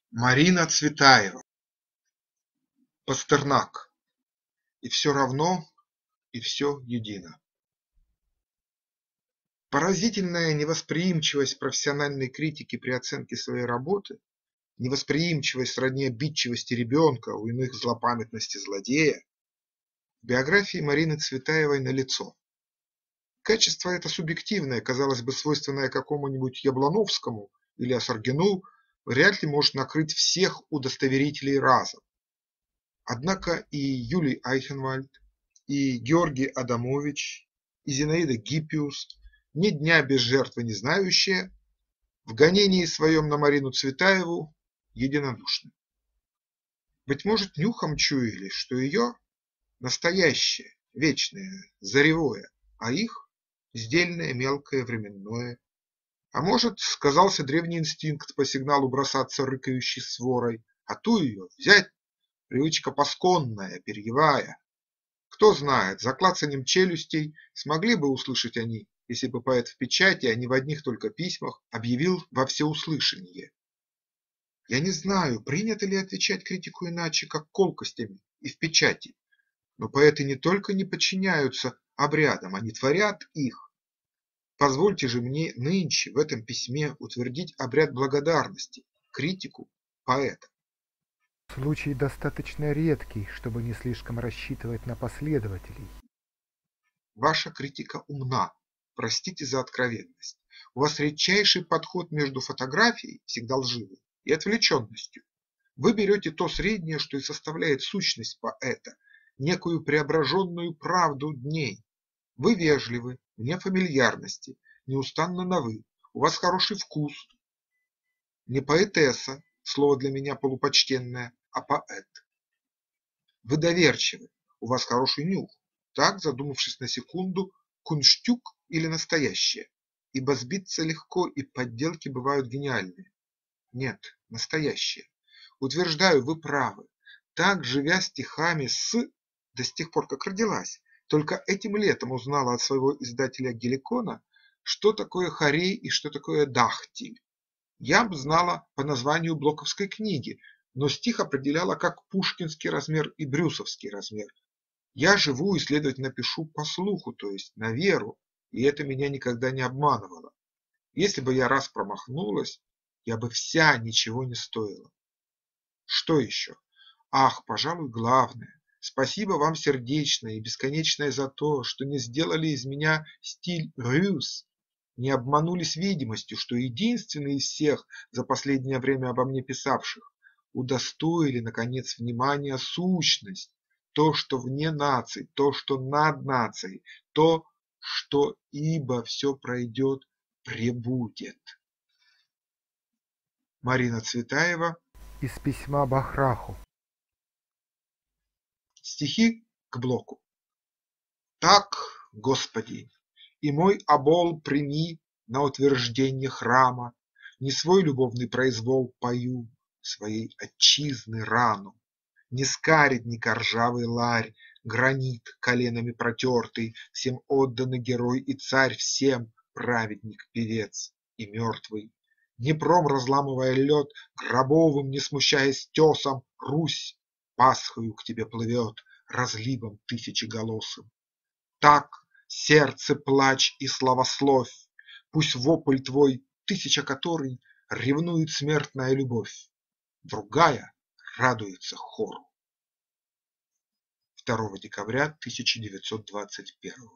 Марина Цветаева. Пастернак. И все равно, и все едино. Поразительная невосприимчивость профессиональной критики при оценке своей работы, невосприимчивость сродни обидчивости ребенка, у иных злопамятности злодея, в биографии Марины Цветаевой налицо. Качество это субъективное, казалось бы, свойственное какому-нибудь Яблоновскому или Осаргину, вряд ли может накрыть всех удостоверителей разом. Однако и Юлий Айхенвальд, и Георгий Адамович, и Зинаида Гиппиус, ни дня без жертвы не знающие, в гонении своем на Марину Цветаеву единодушны. Быть может, нюхом чуяли, что ее настоящее, вечное, заревое, а их сдельное, мелкое, временное. А может, сказался древний инстинкт по сигналу бросаться рыкающей сворой, а ту ее взять, привычка пасконная, перьевая. Кто знает, за клацаньем челюстей смогли бы услышать они, если бы поэт в печати, а не в одних только письмах, объявил во всеуслышание. Я не знаю, принято ли отвечать критику иначе, как колкостями и в печати, но поэты не только не подчиняются обрядам, они творят их. Позвольте же мне нынче в этом письме утвердить обряд благодарности критику поэта. Случай достаточно редкий, чтобы не слишком рассчитывать на последователей. Ваша критика умна, простите за откровенность. У вас редчайший подход между фотографией, всегда лживой, и отвлеченностью. Вы берете то среднее, что и составляет сущность поэта, некую преображенную правду дней. Вы вежливы, вне фамильярности, неустанно на «вы», у вас хороший вкус. Не поэтесса, слово для меня полупочтенное, а поэт. Вы доверчивы, у вас хороший нюх. Так, задумавшись на секунду, кунштюк или настоящее, ибо сбиться легко и подделки бывают гениальные. Нет, настоящее. Утверждаю, вы правы. Так, живя стихами до сих пор, как родилась, только этим летом узнала от своего издателя Геликона, что такое хорей и что такое дахтиль. Я б знала по названию блоковской книги, но стих определяла как пушкинский размер и брюсовский размер. Я живу и, следовательно, пишу по слуху, то есть на веру, и это меня никогда не обманывало. Если бы я раз промахнулась, я бы вся ничего не стоила. Что еще? Ах, пожалуй, главное. Спасибо вам сердечное и бесконечное за то, что не сделали из меня стиль рюс, не обманулись видимостью, что единственный из всех за последнее время обо мне писавших удостоили, наконец, внимания сущность, то, что вне наций, то, что над нацией, то, что ибо все пройдет, пребудет. Марина Цветаева. Из письма Бахраху. Стихи к блоку. Так, Господи, и мой обол прими на утверждение храма, не свой любовный произвол пою, своей отчизны рану. Не скаредника ржавый ларь, гранит коленами протертый, всем отданный герой и царь, всем праведник, певец и мертвый. Днепром разламывая лед, гробовым, не смущаясь тесом, Русь Пасхою к тебе плывет, разливом тысячеголосым. Так, сердце, плач и славословь, пусть вопль твой, тысяча который, ревнует смертная любовь, другая радуется хору. 2 декабря 1921.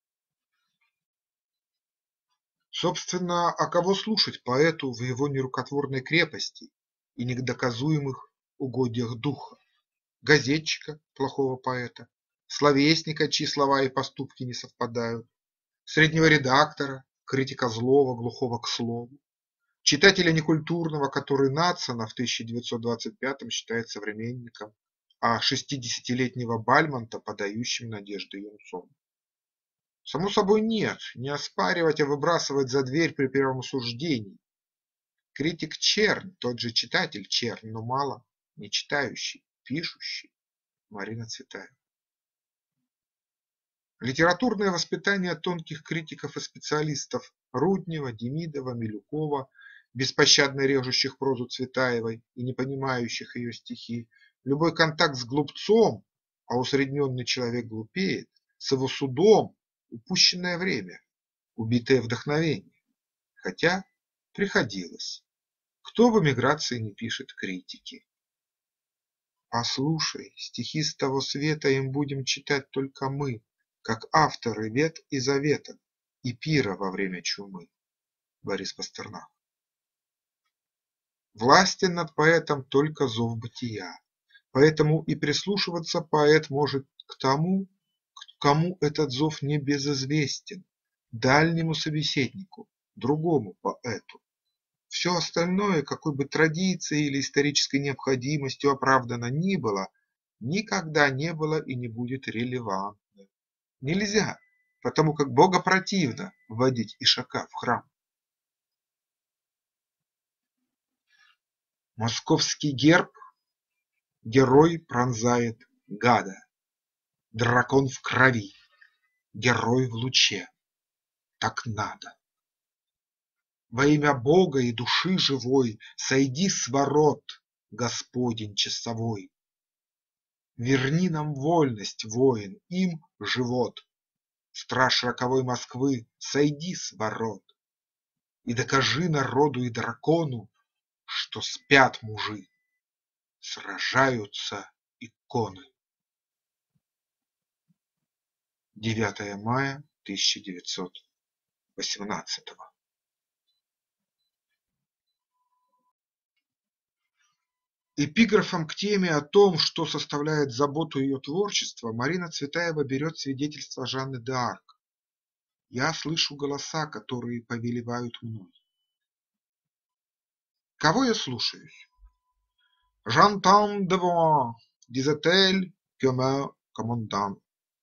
Собственно, а кого слушать поэту в его нерукотворной крепости и недоказуемых угодьях духа? Газетчика, плохого поэта, словесника, чьи слова и поступки не совпадают, среднего редактора, критика злого, глухого к слову, читателя некультурного, который Надсона в 1925 считает современником, а 60-летнего Бальмонта подающим надежды юнцом. Само собой нет, не оспаривать, а выбрасывать за дверь при первом суждении. Критик чернь, тот же читатель чернь, но мало не читающий, пишущий. Марина Цветаева. Литературное воспитание тонких критиков и специалистов Руднева, Демидова, Милюкова беспощадно режущих прозу Цветаевой и не понимающих ее стихи, любой контакт с глупцом, а усредненный человек глупеет, с его судом упущенное время, убитое вдохновение. Хотя приходилось. Кто в эмиграции не пишет критики? Послушай, стихи с того света им будем читать только мы, как авторы Вет и Завета и пира во время чумы. Борис Пастернак. Властен над поэтом только зов бытия, поэтому и прислушиваться поэт может к тому, кому этот зов не безызвестен, дальнему собеседнику, другому поэту. Все остальное, какой бы традицией или исторической необходимостью оправдано ни было, никогда не было и не будет релевантным. Нельзя, потому как богопротивно вводить ишака в храм. Московский герб герой пронзает гада, дракон в крови, герой в луче. Так надо. Во имя Бога и души живой сойди с ворот, Господень часовой. Верни нам вольность, воин, им живот. Страж роковой Москвы, сойди с ворот и докажи народу и дракону, что спят мужи, сражаются иконы. 9 мая 1918. Эпиграфом к теме о том, что составляет заботу ее творчества, Марина Цветаева берет свидетельство Жанны д'Арк. «Я слышу голоса, которые повелевают мной». Кого я слушаюсь? «J'entends de voix, disait-elle, que me commandant».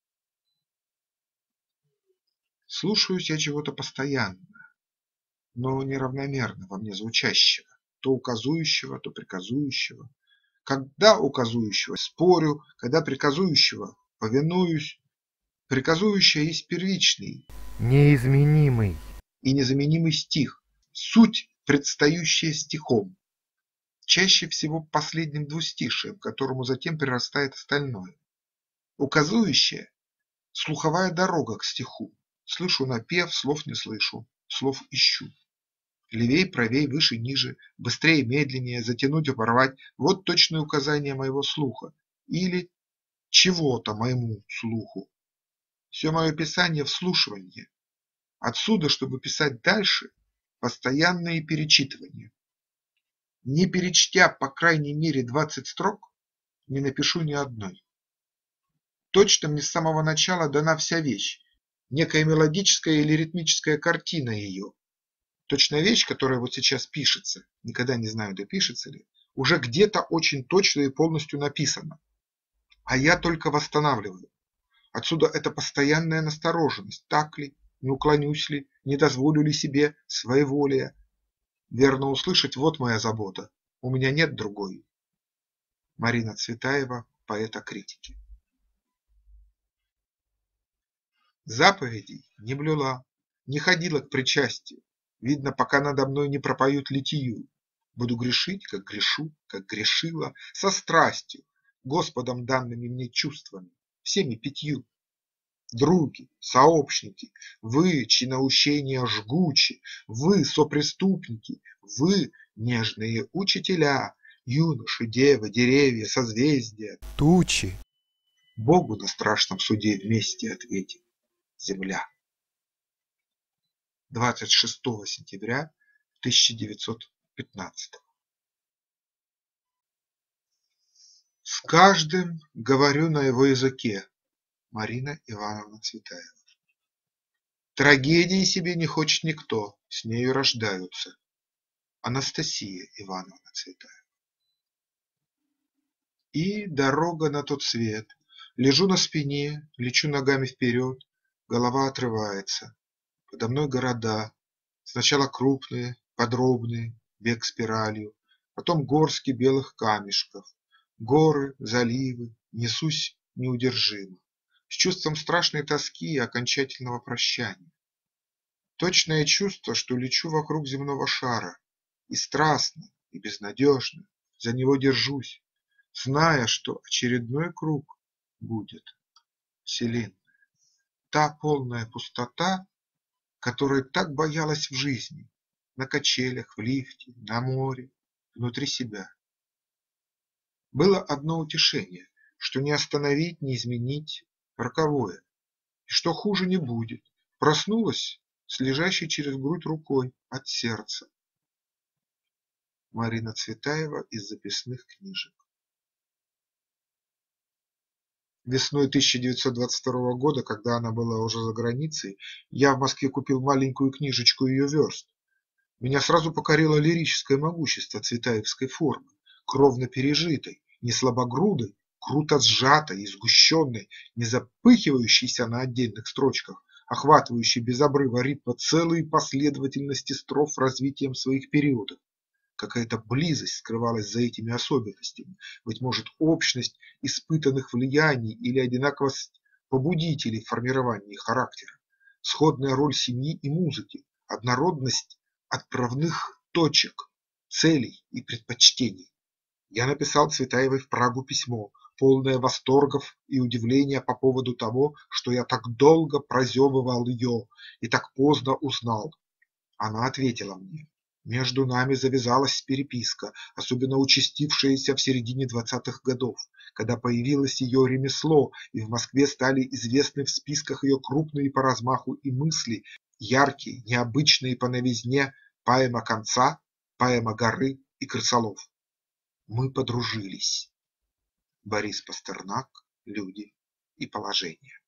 Слушаюсь я чего-то постоянно, но неравномерно во мне звучащего, то указующего, то приказующего. Когда указующего спорю, когда приказующего повинуюсь. Приказующее есть первичный неизменимый и незаменимый стих, суть, предстающая стихом, чаще всего последним двустишием, к которому затем прирастает остальное. Указующее – слуховая дорога к стиху. Слышу напев, слов не слышу, слов ищу. Левей, правей, выше, ниже, быстрее, медленнее, затянуть, оборвать – вот точное указание моего слуха или чего-то моему слуху. Все мое писание – вслушивание. Отсюда, чтобы писать дальше, постоянные перечитывания. Не перечтя по крайней мере 20 строк, не напишу ни одной. Точно мне с самого начала дана вся вещь, некая мелодическая или ритмическая картина ее. Точно вещь, которая вот сейчас пишется, никогда не знаю, допишется ли, уже где-то очень точно и полностью написана, а я только восстанавливаю. Отсюда эта постоянная настороженность, так ли, не уклонюсь ли, не дозволю ли себе своеволия. Верно услышать, вот моя забота, у меня нет другой. Марина Цветаева, поэт о критике. Заповедей не блюла, не ходила к причастию. Видно, пока надо мной не пропоют литию. Буду грешить, как грешу, как грешила, со страстью, Господом данными мне чувствами, всеми 5. Други, сообщники, вы, чьи наущения жгучи, вы, сопреступники, вы, нежные учителя, юноши, девы, деревья, созвездия, тучи. Богу на страшном суде вместе ответим земля. 26 сентября 1915. С каждым говорю на его языке. Марина Ивановна Цветаева. Трагедии себе не хочет никто, с нею рождаются. Анастасия Ивановна Цветаева. И дорога на тот свет. Лежу на спине, лечу ногами вперед, голова отрывается. Подо мной города, сначала крупные, подробные, бег спиралью, потом горстки белых камешков, горы, заливы, несусь неудержимо, с чувством страшной тоски и окончательного прощания. Точное чувство, что лечу вокруг земного шара, И страстно, и безнадежно за него держусь, зная, что очередной круг будет вселенной. Та полная пустота, которой так боялась в жизни, на качелях, в лифте, на море, внутри себя. Было одно утешение, что не остановить, не изменить роковое, и что хуже не будет. Проснулась с лежащей через грудь рукой от сердца. Марина Цветаева из записных книжек. Весной 1922 года, когда она была уже за границей, я в Москве купил маленькую книжечку ее верст. Меня сразу покорило лирическое могущество цветаевской формы, кровно пережитой, не слабогрудой, круто сжатой и сгущенной, не запыхивающейся на отдельных строчках, охватывающей без обрыва ритма целые последовательности строф развитием своих периодов. Какая-то близость скрывалась за этими особенностями, быть может, общность испытанных влияний или одинаковость побудителей в формировании характера, сходная роль семьи и музыки, однородность отправных точек, целей и предпочтений. Я написал Цветаевой в Прагу письмо, полное восторгов и удивления по поводу того, что я так долго прозевывал ее и так поздно узнал. Она ответила мне. Между нами завязалась переписка, особенно участившаяся в середине 20-х годов, когда появилось ее ремесло, и в Москве стали известны в списках ее крупные по размаху и мысли, яркие, необычные по новизне поэма «Конца», поэма «Горы» и «Крысолов». Мы подружились. Борис Пастернак, «Люди и положение».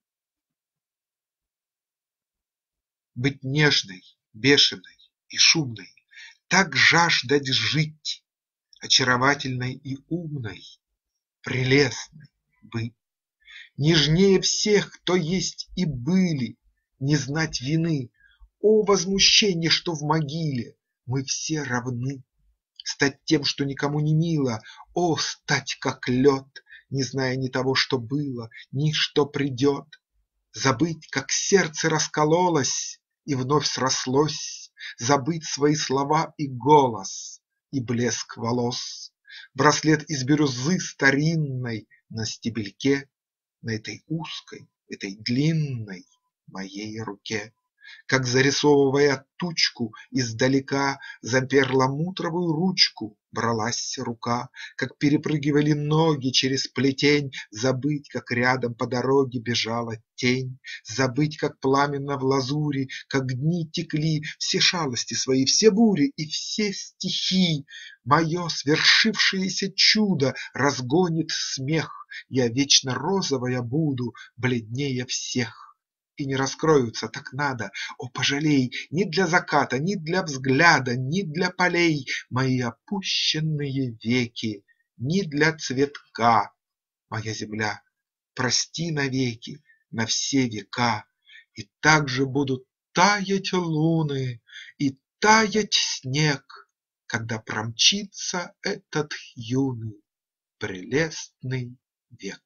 Быть нежной, бешеной и шумной, так жаждать жить, очаровательной и умной, прелестной быть, нежнее всех, кто есть и были, не знать вины, о возмущение, что в могиле мы все равны, стать тем, что никому не мило, о стать как лед, не зная ни того, что было, ни что придет, забыть, как сердце раскололось и вновь срослось, забыть свои слова и голос, и блеск волос, браслет из бирюзы старинной на стебельке, на этой узкой, этой длинной моей руке. Как зарисовывая тучку издалека, за перламутровую ручку бралась рука, как перепрыгивали ноги через плетень, забыть, как рядом по дороге бежала тень, забыть, как пламенно в лазури, как дни текли, все шалости свои, все бури и все стихи. Мое свершившееся чудо разгонит смех, я вечно розовая буду, бледнее всех. И не раскроются, так надо, о, пожалей, ни для заката, ни для взгляда, ни для полей мои опущенные веки, ни для цветка, моя земля, прости навеки, на все века, и также будут таять луны и таять снег, когда промчится этот юный, прелестный век.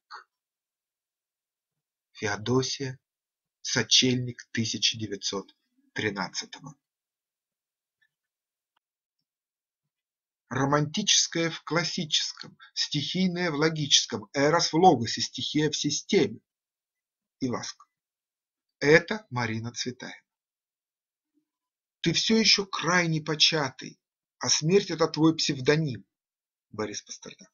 Феодосия Сочельник 1913-го. Романтическое в классическом, стихийное в логическом, эрос в логосе, стихия в системе. Иваско. Это Марина Цветаева. Ты все еще крайне початый, а смерть – это твой псевдоним. Борис Пастернак.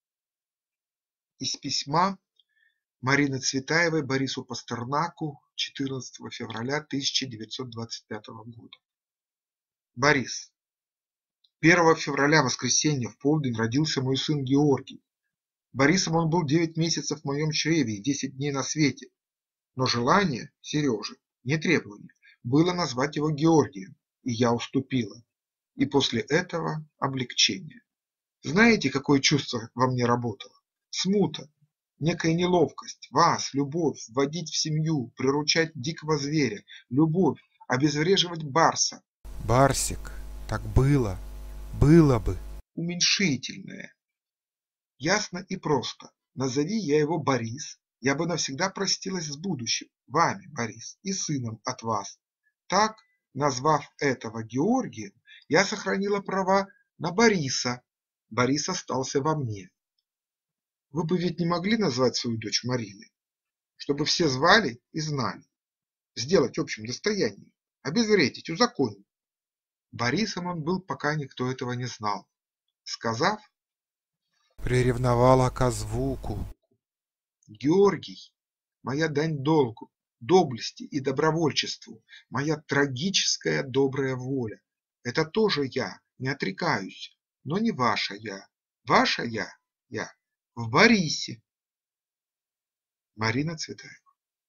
Из письма Марины Цветаевой Борису Пастернаку 14 февраля 1925 года. Борис, 1 февраля, воскресенье, в полдень родился мой сын Георгий. Борисом он был 9 месяцев в моем чреве и 10 дней на свете. Но желание Сережи, не требование, было назвать его Георгием, и я уступила. И после этого облегчение. Знаете, какое чувство во мне работало? Смута. Некая неловкость, вас, любовь, вводить в семью, приручать дикого зверя, любовь, обезвреживать барса. Барсик, так было бы. Уменьшительное. Ясно и просто. Назови я его Борис, я бы навсегда простилась с будущим, вами, Борис, и сыном от вас. Так, назвав этого Георгием, Я сохранила права на Бориса. Борис остался во мне. Вы бы ведь не могли назвать свою дочь Мариной, чтобы все звали и знали, сделать общим достоянием, обезвредить, узаконить. Борисом он был, пока никто этого не знал. Сказав: Приревновала ко звуку. Георгий, моя дань долгу, доблести и добровольчеству, моя трагическая добрая воля. Это тоже я, не отрекаюсь, но не ваша я. Ваша я в Борисе. Марина Цветаева.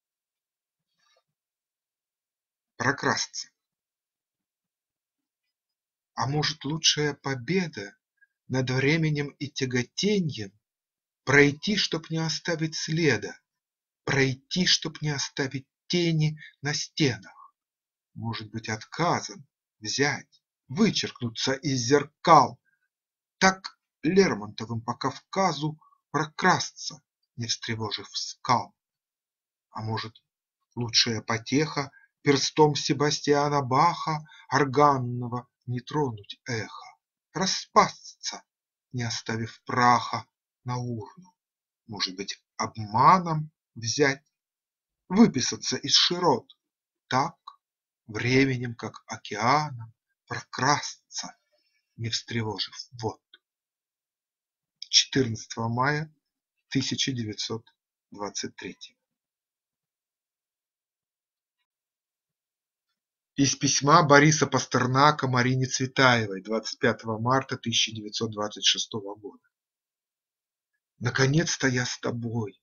Прокрасться. А может, лучшая победа над временем и тяготеньем пройти, чтоб не оставить следа, пройти, чтоб не оставить тени на стенах, может быть, отказом взять, вычеркнуться из зеркал, так Лермонтовым по Кавказу прокрасться, не встревожив скал. А может, лучшая потеха перстом Себастьяна Баха органного не тронуть эхо, распасться, не оставив праха на урну, может быть, обманом взять, выписаться из широт, так временем, как океаном, прокрасться, не встревожив вод. 14 мая 1923. Из письма Бориса Пастернака Марине Цветаевой 25 марта 1926 года. Наконец-то я с тобой.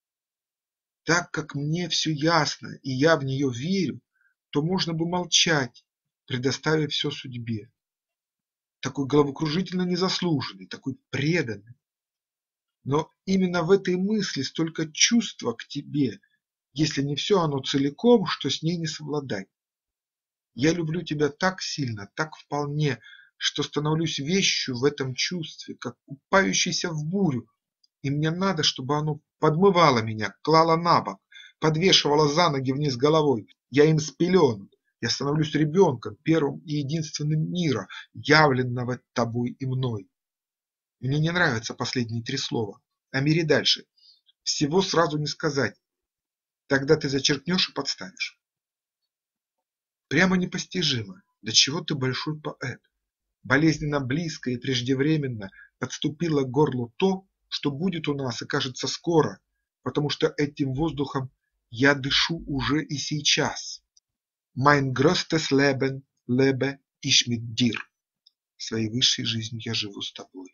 Так как мне все ясно и я в нее верю, то можно бы молчать, предоставив все судьбе. Такой головокружительно незаслуженный, такой преданный. Но именно в этой мысли столько чувства к тебе, если не все оно целиком, что с ней не совладать. Я люблю тебя так сильно, так вполне, что становлюсь вещью в этом чувстве, как купающийся в бурю, и мне надо, чтобы оно подмывало меня, клало на бок, подвешивало за ноги вниз головой. Я им спеленут, я становлюсь ребенком, первым и единственным мира, явленного тобой и мной. Мне не нравятся последние 3 слова, о мире дальше. Всего сразу не сказать, тогда ты зачеркнешь и подставишь. Прямо непостижимо, до чего ты большой поэт. Болезненно близко и преждевременно подступило к горлу то, что будет у нас и кажется скоро, потому что этим воздухом я дышу уже и сейчас. Mein größtes Leben lebe ich mit dir. Своей высшей жизнью я живу с тобой.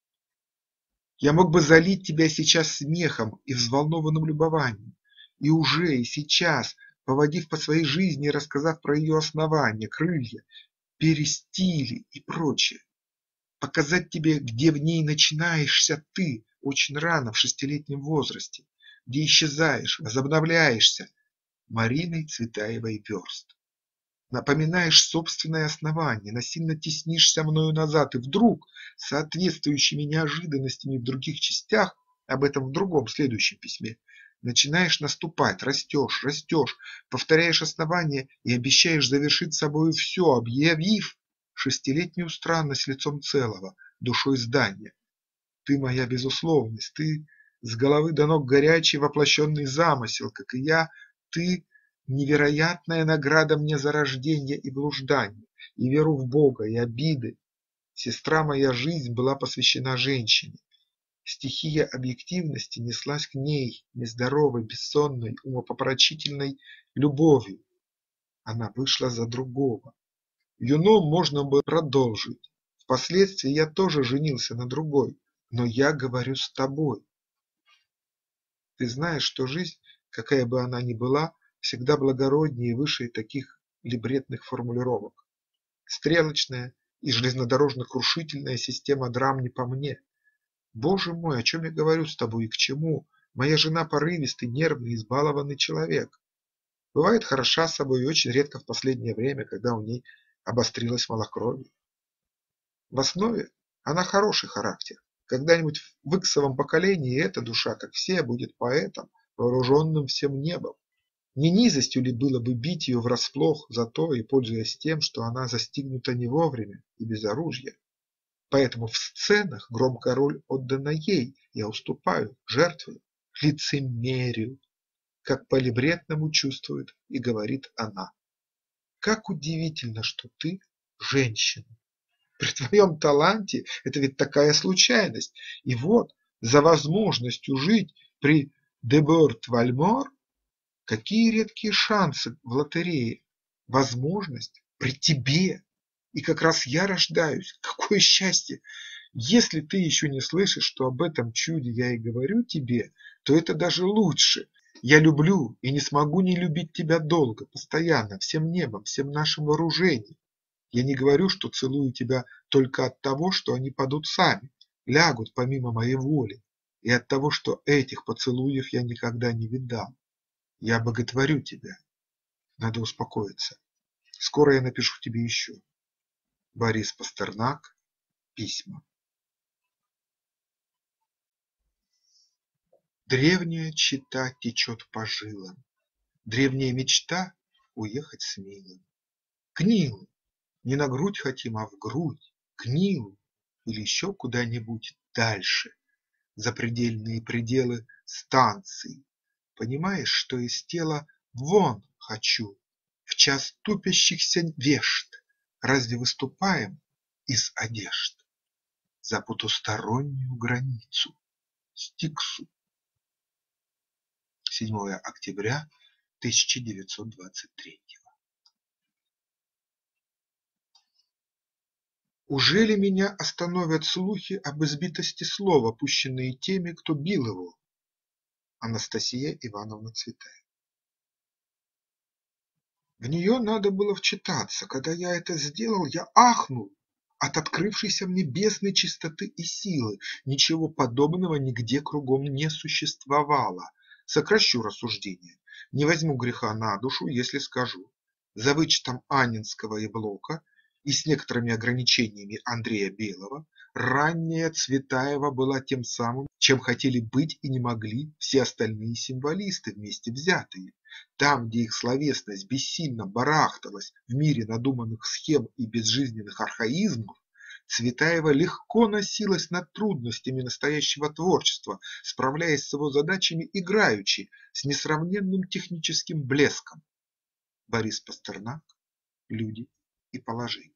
Я мог бы залить тебя сейчас смехом и взволнованным любованием, и уже и сейчас, поводив по своей жизни и рассказав про ее основания, крылья, перистили и прочее, показать тебе, где в ней начинаешься ты очень рано, в 6-летнем возрасте, где исчезаешь, возобновляешься, Мариной Цветаевой Верст. Напоминаешь собственное основание, насильно теснишься мною назад, и вдруг, соответствующими неожиданностями в других частях, об этом в другом следующем письме, начинаешь наступать, растешь, повторяешь основание и обещаешь завершить собою все, объявив 6-летнюю странность лицом целого, душой здания. Ты моя безусловность, ты с головы до ног горячий воплощенный замысел, как и я, ты невероятная награда мне за рождение и блуждание, и веру в Бога, и обиды. Сестра моя жизнь была посвящена женщине. Стихия объективности неслась к ней нездоровой, бессонной, умопомрачительной любовью. Она вышла за другого. Юном можно было продолжить. Впоследствии я тоже женился на другой, но я говорю с тобой. Ты знаешь, что жизнь, какая бы она ни была, всегда благороднее и выше таких либретных формулировок. Стрелочная и железнодорожно-крушительная система драм не по мне. Боже мой, о чем я говорю с тобой и к чему? Моя жена порывистый, нервный, избалованный человек. Бывает хороша собой и очень редко в последнее время, когда у ней обострилось малокровие. В основе она хороший характер. Когда-нибудь в иксовом поколении эта душа, как все, будет поэтом, вооруженным всем небом. Не низостью ли было бы бить ее врасплох за то и пользуясь тем, что она застигнута не вовремя и без оружия? Поэтому в сценах громкая роль отдана ей, я уступаю, жертвую, лицемерию, как по либретному чувствует и говорит она. Как удивительно, что ты женщина. При твоем таланте это ведь такая случайность. И вот за возможностью жить при Деборт-Вальмор какие редкие шансы в лотерее. Возможность при тебе. И как раз я рождаюсь. Какое счастье! Если ты еще не слышишь, что об этом чуде я и говорю тебе, то это даже лучше. Я люблю и не смогу не любить тебя долго, постоянно, всем небом, всем нашим вооружением. Я не говорю, что целую тебя только от того, что они падут сами, лягут помимо моей воли, и от того, что этих поцелуев я никогда не видал. Я боготворю тебя. Надо успокоиться. Скоро я напишу тебе еще. Борис Пастернак. Письма. Древняя чета течет по жилам. Древняя мечта – уехать с милым. К Нилу. Не на грудь хотим, а в грудь. К Нилу. Или еще куда-нибудь дальше. За предельные пределы станций. Понимаешь, что из тела вон хочу. В час тупящихся вешт. Разве выступаем из одежд? За потустороннюю границу. Стиксу. 7 октября 1923. Ужели меня остановят слухи об избитости слова, пущенные теми, кто бил его? Анастасия Ивановна Цветаева. В нее надо было вчитаться. Когда я это сделал, я ахнул от открывшейся мне бездны чистоты и силы. Ничего подобного нигде кругом не существовало. Сокращу рассуждение. Не возьму греха на душу, если скажу. За вычетом Анненского и Блока и с некоторыми ограничениями Андрея Белого, ранняя Цветаева была тем самым, чем хотели быть и не могли все остальные символисты вместе взятые. Там, где их словесность бессильно барахталась в мире надуманных схем и безжизненных архаизмов, Цветаева легко носилась над трудностями настоящего творчества, справляясь с его задачами играючи, с несравненным техническим блеском. Борис Пастернак. Люди и положение.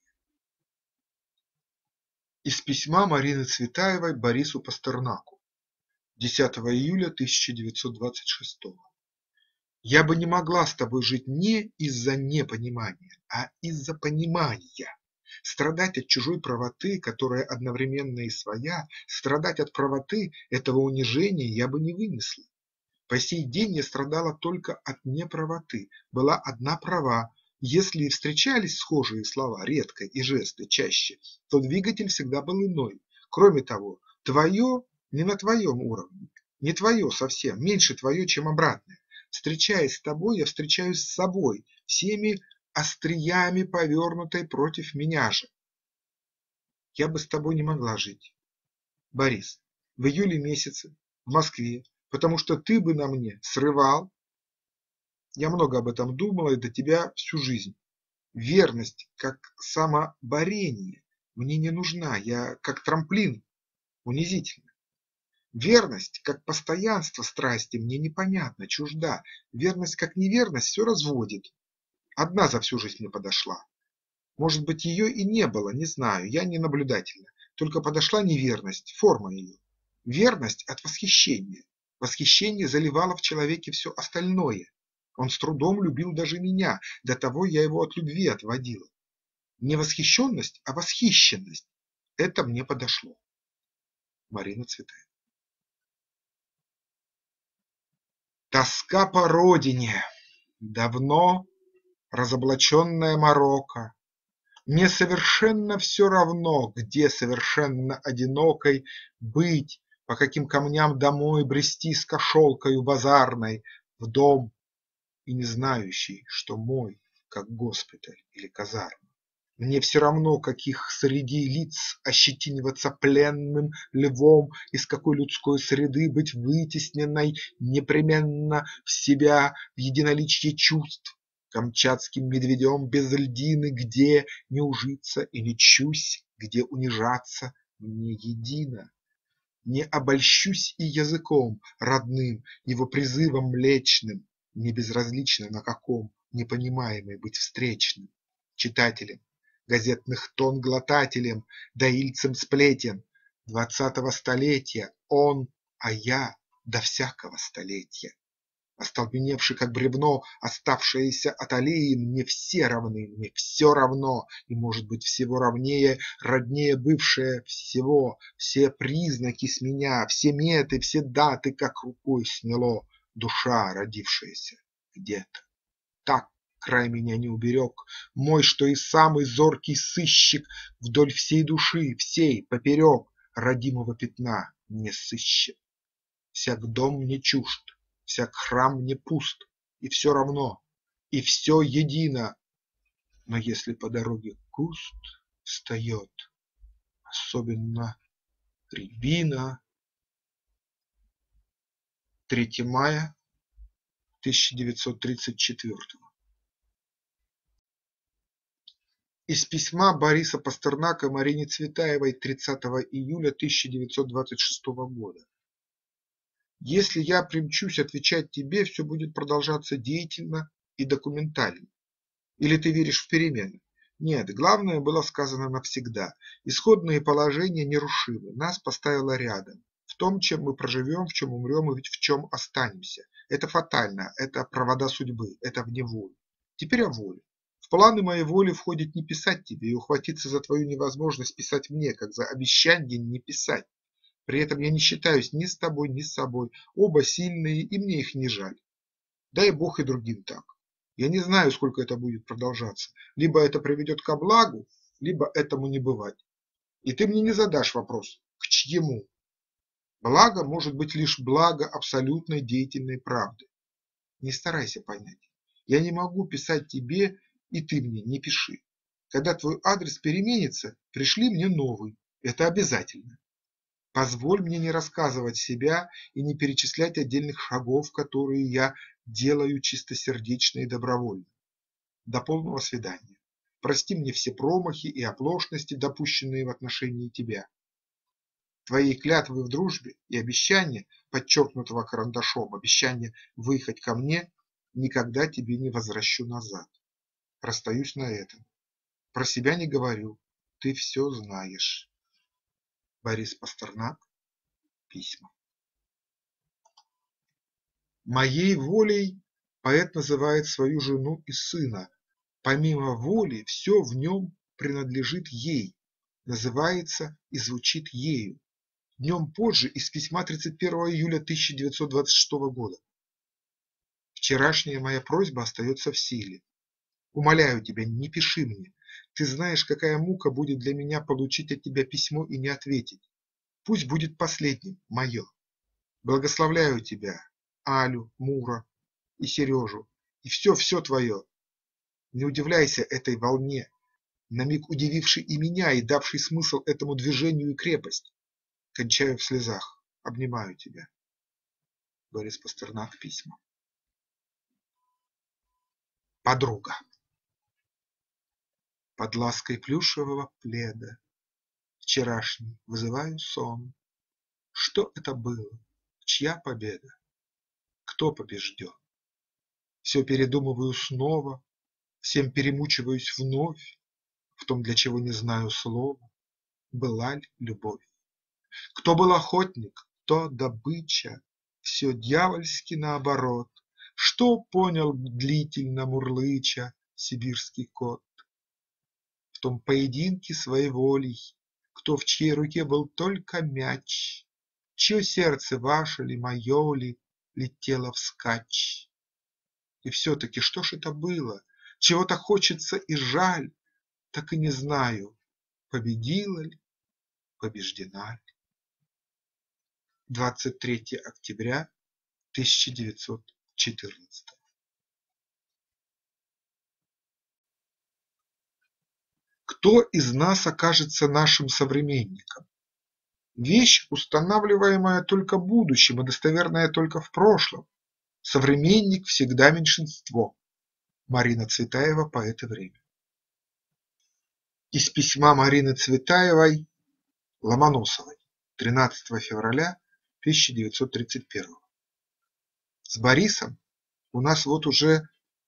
Из письма Марины Цветаевой Борису Пастернаку. 10 июля 1926. Я бы не могла с тобой жить не из-за непонимания, а из-за понимания. Страдать от чужой правоты, которая одновременно и своя, страдать от правоты этого унижения я бы не вынесла. По сей день я страдала только от неправоты. Была одна права. Если и встречались схожие слова редко и жесты чаще, то двигатель всегда был иной. Кроме того, твое не на твоем уровне, не твое совсем, меньше твое, чем обратное. Встречаясь с тобой, я встречаюсь с собой, всеми остриями повернутой против меня же. Я бы с тобой не могла жить. Борис, в июле месяце, в Москве, потому что ты бы на мне срывал. Я много об этом думала и до тебя всю жизнь. Верность, как самоборение, мне не нужна, я как трамплин, унизительно. Верность, как постоянство страсти, мне непонятна, чужда. Верность, как неверность, все разводит. Одна за всю жизнь мне подошла. Может быть, ее и не было, не знаю, я не наблюдательна. Только подошла неверность, форма ее. Верность от восхищения. Восхищение заливало в человеке все остальное. Он с трудом любил даже меня, до того я его от любви отводила. Не восхищенность, а восхищенность. Это мне подошло. Марина Цветаева. Тоска по родине. Давно разоблаченная Марокко. Мне совершенно все равно, где совершенно одинокой быть, по каким камням домой брести с кошелкою базарной в дом и не знающий, что мой, как госпиталь или казарма. Мне все равно, каких среди лиц ощетиниваться пленным львом, из какой людской среды быть вытесненной непременно в себя в единоличье чувств, камчатским медведем без льдины, где не ужиться и не чусь, где унижаться мне едино. Не обольщусь и языком родным, его призывом млечным, не безразлично на каком непонимаемый быть встречным, читателем, газетных тон глотателем, доильцем сплетен XX столетия, он, а я до всякого столетия. Остолбеневший, как бревно, оставшееся от аллеи, мне все равны, мне все равно, и, может быть, всего равнее, роднее бывшее всего, все признаки с меня, все меты, все даты, как рукой сняло, душа, родившаяся где-то. Так край меня не уберег, мой, что и самый зоркий сыщик вдоль всей души, всей поперек родимого пятна не сыщет. Всяк дом мне чужд, всяк храм мне пуст, и все равно, и все едино. Но если по дороге куст встает, особенно рябина. 3 мая 1934. Из письма Бориса Пастернака Марине Цветаевой 30 июля 1926 года. Если я примчусь отвечать тебе, все будет продолжаться деятельно и документально. Или ты веришь в перемены? Нет, главное было сказано навсегда. Исходные положения нерушимы, нас поставило рядом. В том, чем мы проживем, в чем умрем и в чем останемся. Это фатально, это провода судьбы, это вне воли. Теперь о воле. В планы моей воли входит не писать тебе и ухватиться за твою невозможность писать мне, как за обещание не писать. При этом я не считаюсь ни с тобой, ни с собой. Оба сильные, и мне их не жаль. Дай Бог и другим так. Я не знаю, сколько это будет продолжаться. Либо это приведет ко благу, либо этому не бывать. И ты мне не задашь вопрос, к чьему. Благо может быть лишь благо абсолютной деятельной правды. Не старайся понять. Я не могу писать тебе, и ты мне не пиши. Когда твой адрес переменится, пришли мне новый. Это обязательно. Позволь мне не рассказывать себя и не перечислять отдельных шагов, которые я делаю чистосердечно и добровольно. До полного свидания. Прости мне все промахи и оплошности, допущенные в отношении тебя. Твои клятвы в дружбе и обещания, подчеркнутого карандашом, обещание выехать ко мне, никогда тебе не возвращу назад. Расстаюсь на этом. Про себя не говорю. Ты все знаешь. Борис Пастернак. Письма. Моей волей поэт называет свою жену и сына. Помимо воли все в нем принадлежит ей, называется и звучит ею. Днем позже из письма 31 июля 1926 года. Вчерашняя моя просьба остается в силе. Умоляю тебя, не пиши мне. Ты знаешь, какая мука будет для меня получить от тебя письмо и не ответить. Пусть будет последним, мое. Благословляю тебя, Алю, Мура и Сережу, и все твое. Не удивляйся этой волне, на миг удивившей и меня, и давшей смысл этому движению и крепость. Кончаю в слезах, обнимаю тебя. Борис Пастернак. Письма. Подруга. Под лаской плюшевого пледа вчерашний вызываю сон. Что это было? Чья победа? Кто побежден? Все передумываю снова, всем перемучиваюсь вновь, в том, для чего не знаю слова. Была ли любовь? Кто был охотник, кто добыча, все дьявольски наоборот. Что понял длительно мурлыча сибирский кот? В том поединке своеволий, кто в чьей руке был только мяч, чье сердце ваше ли, мое ли, летело вскачь. И все-таки что ж это было? Чего-то хочется и жаль, так и не знаю, победила ли, побеждена ли. 23 октября 1914. Кто из нас окажется нашим современником? Вещь, устанавливаемая только будущим и достоверная только в прошлом. Современник всегда меньшинство. Марина Цветаева, поэт и время. Из письма Марины Цветаевой Ломоносовой 13 февраля 1931. С Борисом у нас вот уже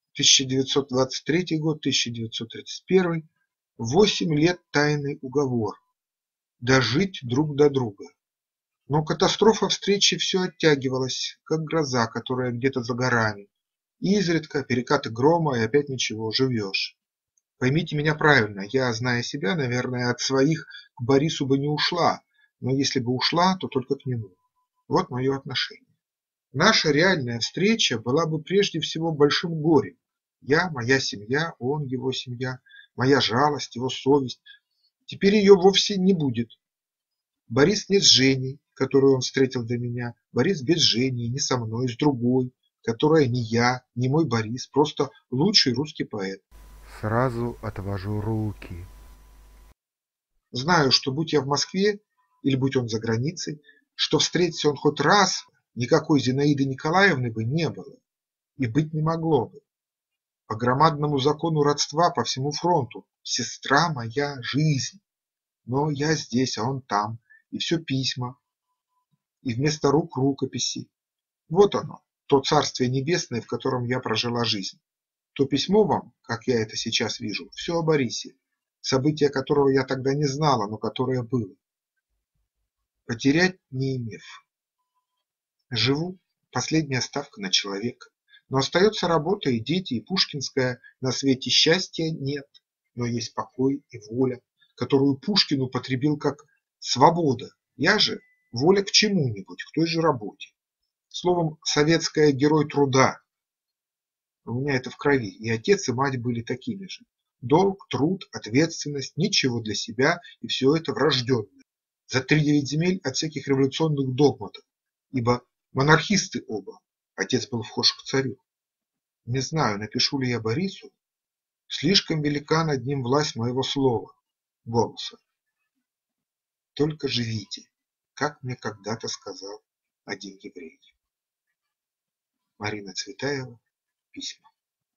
1923 год, 1931, 8 лет тайный уговор. Дожить друг до друга. Но катастрофа встречи все оттягивалась, как гроза, которая где-то за горами. Изредка перекаты грома, и опять ничего, живешь. Поймите меня правильно, я, зная себя, наверное, от своих к Борису бы не ушла, но если бы ушла, то только к нему. Вот мое отношение. Наша реальная встреча была бы прежде всего большим горем. Я, моя семья, он, его семья, моя жалость, его совесть. Теперь ее вовсе не будет. Борис не с Женей, которую он встретил до меня, Борис без Жени, не со мной, с другой, которая не я, не мой Борис, просто лучший русский поэт. Сразу отвожу руки. Знаю, что будь я в Москве, или будь он за границей, что встретиться он хоть раз, никакой Зинаиды Николаевны бы не было, и быть не могло бы. По громадному закону родства по всему фронту, сестра моя, жизнь. Но я здесь, а он там, и все письма, и вместо рук рукописи. Вот оно, то царствие небесное, в котором я прожила жизнь. То письмо вам, как я это сейчас вижу, все о Борисе, события которого я тогда не знала, но которое было. Потерять не имев. Живу, последняя ставка на человека. Но остается работа и дети, и пушкинская, на свете счастья нет, но есть покой и воля, которую Пушкин употребил как свобода. Я же воля к чему-нибудь, к той же работе. Словом, советская герой труда. У меня это в крови, и отец, и мать были такими же. Долг, труд, ответственность, ничего для себя, и все это врожденное. За 3-9 земель от всяких революционных догматов, ибо монархисты оба. Отец был вхож к царю. Не знаю, напишу ли я Борису, слишком велика над ним власть моего слова, голоса. Только живите, как мне когда-то сказал один еврей. Марина Цветаева, письма.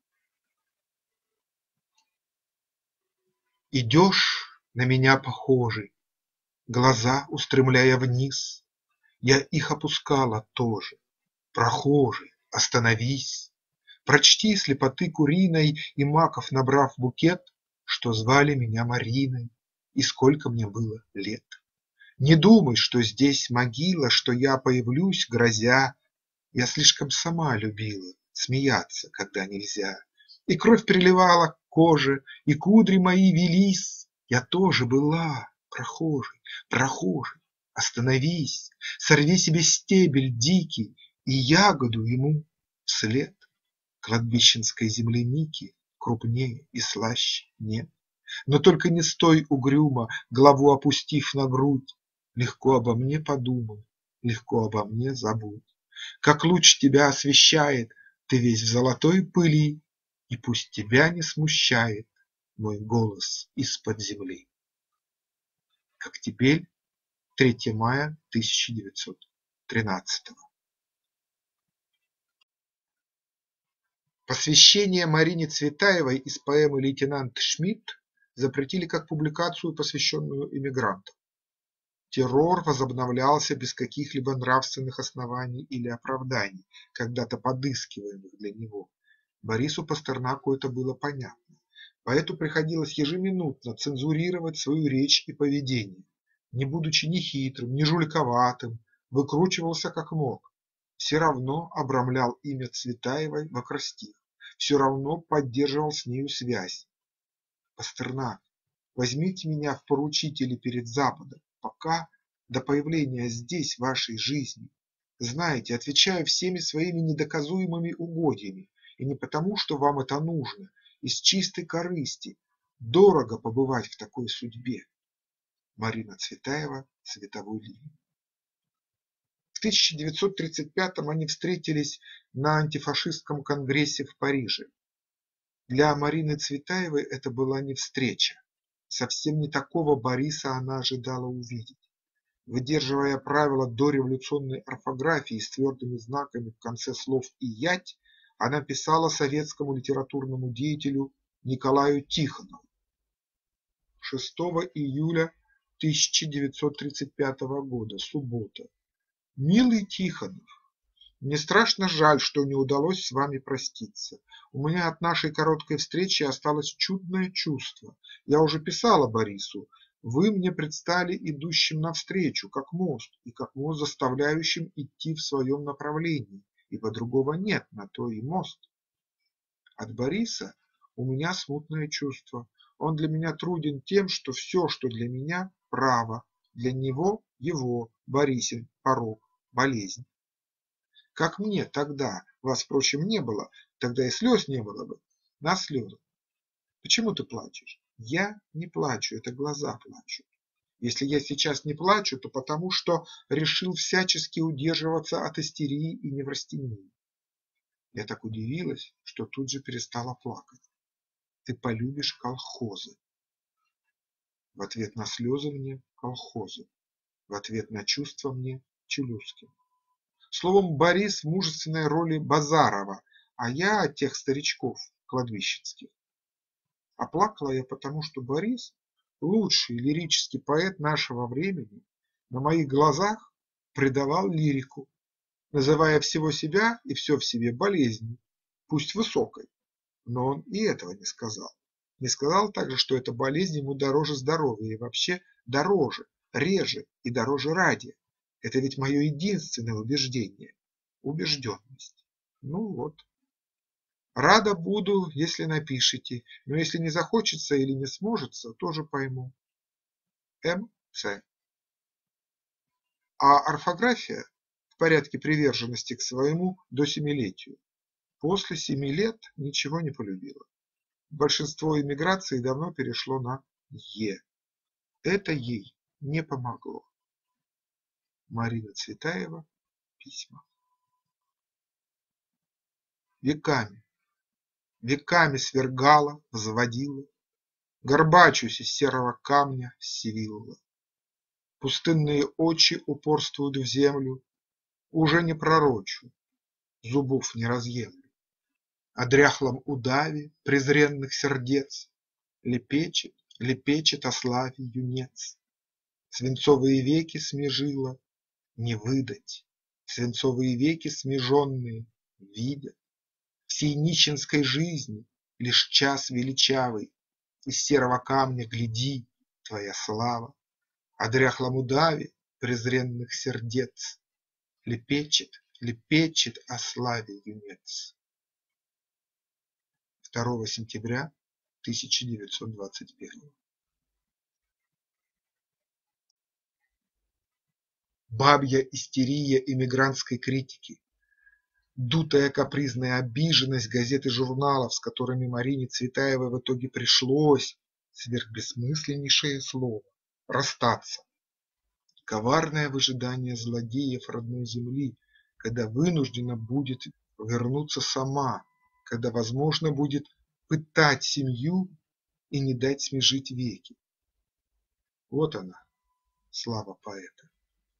Идешь на меня похожий, глаза устремляя вниз, я их опускала тоже. Прохожий, остановись, прочти слепоты куриной и маков набрав букет, что звали меня Мариной и сколько мне было лет. Не думай, что здесь могила, что я появлюсь, грозя. Я слишком сама любила смеяться, когда нельзя. И кровь приливала к коже, и кудри мои велись. Я тоже была прохожей, прохожей. Остановись, сорви себе стебель дикий и ягоду ему вслед. Кладбищенской земляники крупнее и слаще нет. Но только не стой угрюмо, главу опустив на грудь. Легко обо мне подумай, легко обо мне забудь. Как луч тебя освещает, ты весь в золотой пыли, и пусть тебя не смущает мой голос из-под земли. Коктебель, 3 мая 1913. Посвящение Марине Цветаевой из поэмы «Лейтенант Шмидт» запретили как публикацию, посвященную эмигрантам. Террор возобновлялся без каких-либо нравственных оснований или оправданий, когда-то подыскиваемых для него. Борису Пастернаку это было понятно. Поэту приходилось ежеминутно цензурировать свою речь и поведение. Не будучи ни хитрым, ни жуликоватым, выкручивался как мог. Все равно обрамлял имя Цветаевой в акростих, все равно поддерживал с нею связь. Пастернак, возьмите меня в поручители перед Западом, пока до появления здесь вашей жизни. Знаете, отвечаю всеми своими недоказуемыми угодьями, и не потому, что вам это нужно, из чистой корысти. Дорого побывать в такой судьбе. Марина Цветаева, «Световой линий». В 1935-м они встретились на антифашистском конгрессе в Париже. Для Марины Цветаевой это была не встреча, Совсем не такого Бориса она ожидала увидеть. Выдерживая правила дореволюционной орфографии с твердыми знаками в конце слов и ять, она писала советскому литературному деятелю Николаю Тихонову 6 июля 1935 года, суббота. Милый Тихонов, мне страшно жаль, что не удалось с вами проститься. У меня от нашей короткой встречи осталось чудное чувство. Я уже писала Борису. Вы мне предстали идущим навстречу, как мост, и как мост, заставляющим идти в своем направлении, ибо другого нет, на то и мост. От Бориса у меня смутное чувство. Он для меня труден тем, что все, что для меня – право, для него – его, Борисин, порок, болезнь. Как мне тогда, вас, впрочем, не было, тогда и слез не было бы, на слезы. Почему ты плачешь? Я не плачу, это глаза плачут. Если я сейчас не плачу, то потому, что решил всячески удерживаться от истерии и неврастении. Я так удивилась, что тут же перестала плакать. Ты полюбишь колхозы. В ответ на слезы мне колхозы, в ответ на чувства мне Челюскин. Словом, Борис в мужественной роли Базарова, а я от тех старичков кладбищенских. А плакала я потому, что Борис, лучший лирический поэт нашего времени, на моих глазах предавал лирику, называя всего себя и все в себе болезнью, пусть высокой, но он и этого не сказал. Не сказал также, что эта болезнь ему дороже здоровья и вообще дороже, реже и дороже ради. Это ведь мое единственное убеждение. Убежденность. Ну вот. Рада буду, если напишите, но если не захочется или не сможется, тоже пойму. М.Ц. А орфография в порядке приверженности к своему до 7-летию. После 7 лет ничего не полюбила. Большинство эмиграции давно перешло на «е». Это ей не помогло. Марина Цветаева. Письма. Веками свергала, взводила, горбачусь из серого камня Севилла. Пустынные очи упорствуют в землю, уже не пророчу, зубов не разъемлю. О дряхлом удаве презренных сердец лепечет о славе юнец. Свинцовые веки смежила, не выдать, свинцовые веки смеженные видят. Всей нищенской жизни лишь час величавый, из серого камня гляди, твоя слава. О дряхлом удаве презренных сердец лепечет о славе юнец. 2 сентября 1921. Бабья истерия эмигрантской критики, дутая капризная обиженность газет и журналов, с которыми Марине Цветаевой в итоге пришлось, сверхбессмысленнейшее слово, расстаться. Коварное выжидание злодеев родной земли, когда вынуждена будет вернуться сама, когда возможно будет пытать семью и не дать смежить веки. Вот она, слава поэта.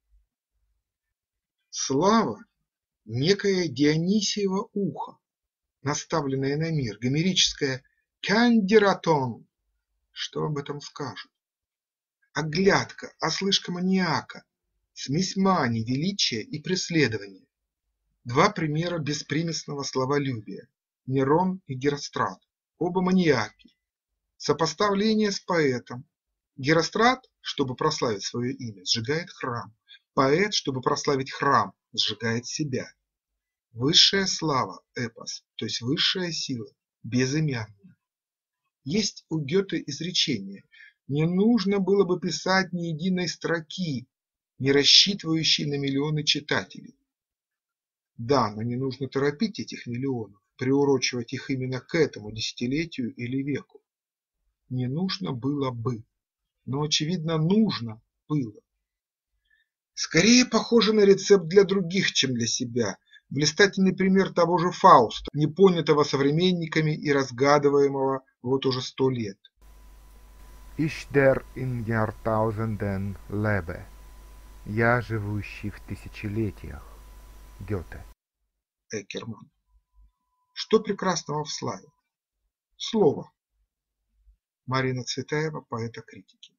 Слава – некое Дионисиево ухо, наставленное на мир, гомерическое «кандиратон». Что об этом скажут? Оглядка, ослышка маниака, смесь мании, величия и преследования. Два примера беспримесного словолюбия – Нерон и Герострат, оба маньяки. Сопоставление с поэтом. Герострат, чтобы прославить свое имя, сжигает храм. Поэт, чтобы прославить храм, сжигает себя. Высшая слава – эпос, то есть высшая сила, безымянная. Есть у Гёте изречение: не нужно было бы писать ни единой строки, не рассчитывающей на миллионы читателей. Да, но не нужно торопить этих миллионов, приурочивать их именно к этому десятилетию или веку. Не нужно было бы, но очевидно нужно было. Скорее похоже на рецепт для других, чем для себя. Блистательный пример того же Фауста, непонятого современниками и разгадываемого вот уже 100 лет. Ich der in Jahrtausenden lebe. Я живущий в тысячелетиях. Гёте. Эккерман. Что прекрасного в славе? Слово. Марина Цветаева, поэта критики.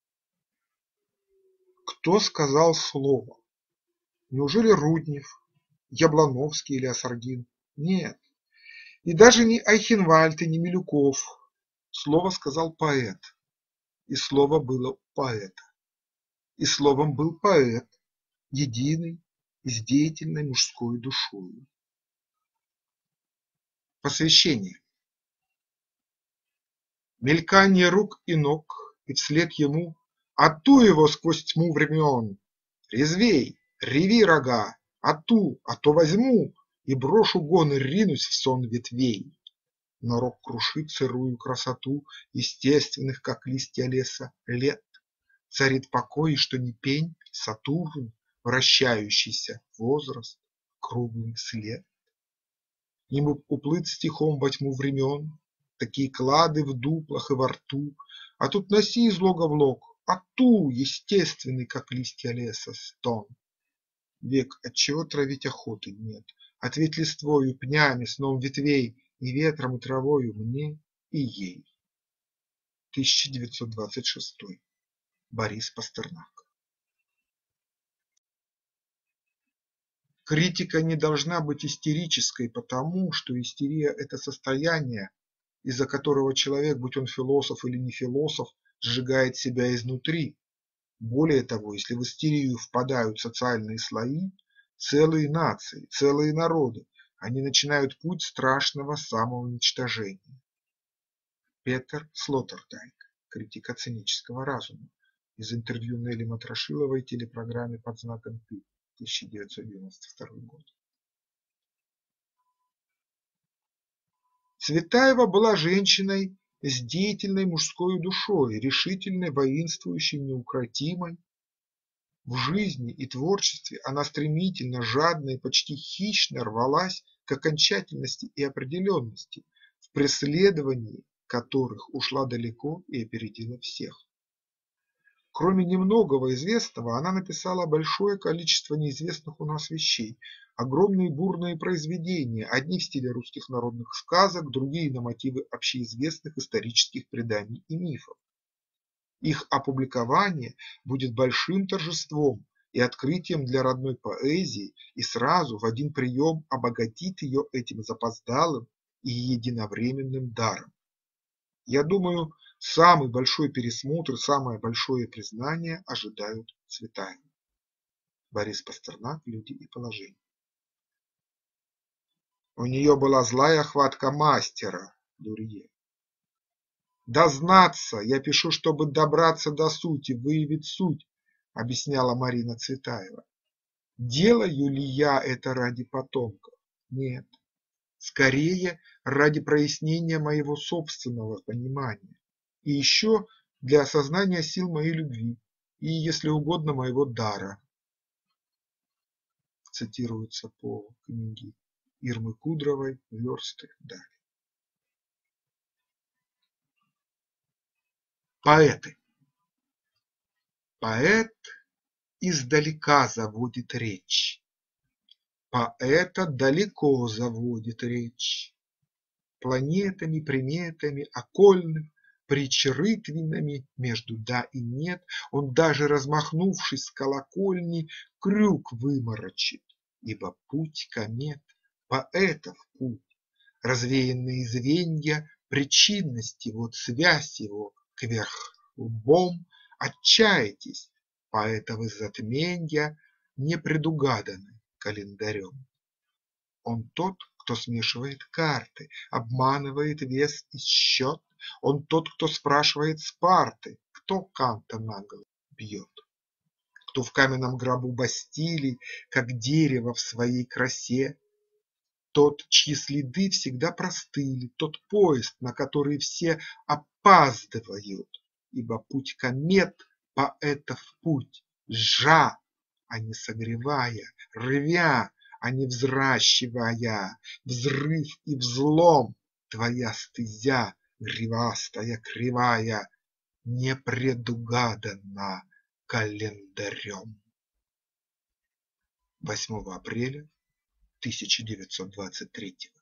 Кто сказал слово? Неужели Руднев, Яблоновский или Осаргин? Нет. И даже не Айхенвальд и не Милюков. Слово сказал поэт. И слово было у поэта. И словом был поэт, единый и с деятельной мужской душою. Посвящение. Мелькание рук и ног, и вслед ему ату его сквозь тьму времен. Резвей, реви рога, ату, а то возьму и брошу гон и ринусь в сон ветвей. Но рок крушит сырую красоту естественных, как листья леса, лет. Царит покой, что не пень, Сатурн, вращающийся возраст, круглый след. Ему уплыть стихом во тьму времен, такие клады в дуплах и во рту, а тут носи из лога в лог, ату, естественный, как листья леса, стон. Век, отчего травить охоты нет, ответь листвою, пнями, сном ветвей, и ветром, и травою мне и ей. 1926. Борис Пастернак. Критика не должна быть истерической, потому что истерия – это состояние, из-за которого человек, будь он философ или не философ, сжигает себя изнутри. Более того, если в истерию впадают социальные слои, целые нации, целые народы, они начинают путь страшного самоуничтожения. Петер Слоттердайк, критика цинического разума, из интервью Нелли Матрошиловой телепрограмме «Под знаком Пи», 1992 год. Цветаева была женщиной с деятельной мужской душой, решительной, воинствующей, неукротимой. В жизни и творчестве она стремительно, жадно и почти хищно рвалась к окончательности и определенности, в преследовании которых ушла далеко и опередила всех. Кроме немногого известного, она написала большое количество неизвестных у нас вещей, огромные бурные произведения, одни в стиле русских народных сказок, другие на мотивы общеизвестных исторических преданий и мифов. Их опубликование будет большим торжеством и открытием для родной поэзии и сразу в один прием обогатит ее этим запоздалым и единовременным даром. Я думаю, самый большой пересмотр, самое большое признание ожидают Цветаеву. Борис Пастернак, «Люди и положение». У нее была злая хватка мастера, Дурье. «Дознаться, я пишу, чтобы добраться до сути, выявить суть», объясняла Марина Цветаева. Делаю ли я это ради потомков? Нет. Скорее, ради прояснения моего собственного понимания. И еще для осознания сил моей любви и, если угодно, моего дара. Цитируется по книге Ирмы Кудровой «Версты вдаль». Поэты. Поэт издалека заводит речь. Поэта далеко заводит речь. Планетами, приметами, окольных, притч рытвинами между да и нет, он даже размахнувшись с колокольни, крюк выморочит, ибо путь комет, поэтов путь, развеянные звенья причинности, вот связь его кверх лбом, отчаетесь, поэтов из затменья не предугаданы календарем. Он тот, кто смешивает карты, обманывает вес и счет. Он тот, кто спрашивает Спарты, кто Канта наголо бьет. Кто в каменном гробу Бастилии, как дерево в своей красе. Тот, чьи следы всегда простыли, тот поезд, на который все опаздывают. Ибо путь комет – поэтов путь, сжа, а не согревая, рвя, а не взращивая, взрыв и взлом, твоя стезя, гривастая, кривая, не предугадано календарем. 8 апреля 1923